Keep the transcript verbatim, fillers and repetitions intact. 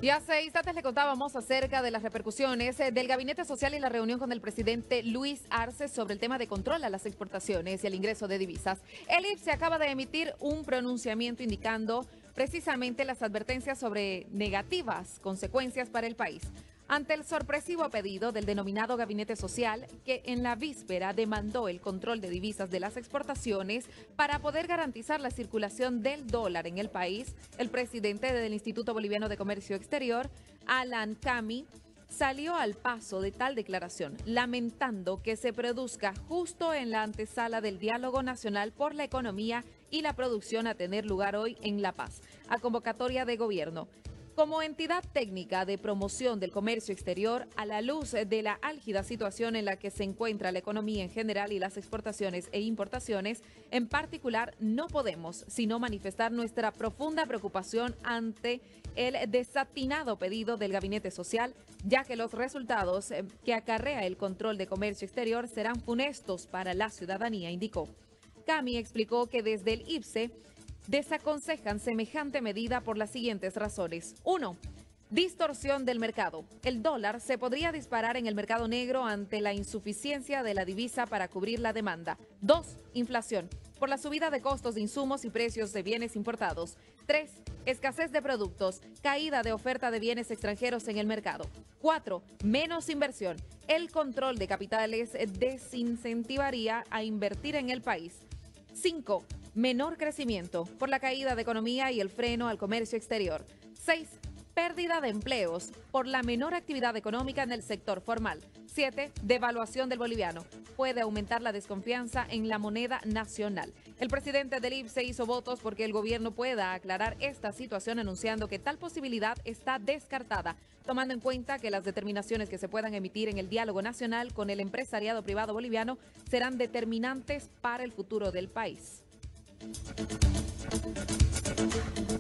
Y hace instantes le contábamos acerca de las repercusiones eh, del Gabinete Social y la reunión con el presidente Luis Arce sobre el tema de control a las exportaciones y el ingreso de divisas. El I P S E acaba de emitir un pronunciamiento indicando precisamente las advertencias sobre negativas consecuencias para el país. Ante el sorpresivo pedido del denominado Gabinete Social, que en la víspera demandó el control de divisas de las exportaciones para poder garantizar la circulación del dólar en el país, el presidente del Instituto Boliviano de Comercio Exterior, Alan Cami, salió al paso de tal declaración, lamentando que se produzca justo en la antesala del diálogo nacional por la economía y la producción a tener lugar hoy en La Paz, a convocatoria de gobierno. Como entidad técnica de promoción del comercio exterior, a la luz de la álgida situación en la que se encuentra la economía en general y las exportaciones e importaciones, en particular, no podemos sino manifestar nuestra profunda preocupación ante el desatinado pedido del Gabinete Social, ya que los resultados que acarrea el control de comercio exterior serán funestos para la ciudadanía, indicó. Cami explicó que desde el I P S E desaconsejan semejante medida por las siguientes razones. Uno, distorsión del mercado. El dólar se podría disparar en el mercado negro ante la insuficiencia de la divisa para cubrir la demanda. Dos, inflación. Por la subida de costos de insumos y precios de bienes importados. Tres, escasez de productos, caída de oferta de bienes extranjeros en el mercado. Cuatro, menos inversión. El control de capitales desincentivaría a invertir en el país. Cinco, menor crecimiento por la caída de economía y el freno al comercio exterior. Seis, pérdida de empleos por la menor actividad económica en el sector formal. Siete, devaluación del boliviano. Puede aumentar la desconfianza en la moneda nacional. El presidente del I P S E hizo votos porque el gobierno pueda aclarar esta situación, anunciando que tal posibilidad está descartada, tomando en cuenta que las determinaciones que se puedan emitir en el diálogo nacional con el empresariado privado boliviano serán determinantes para el futuro del país.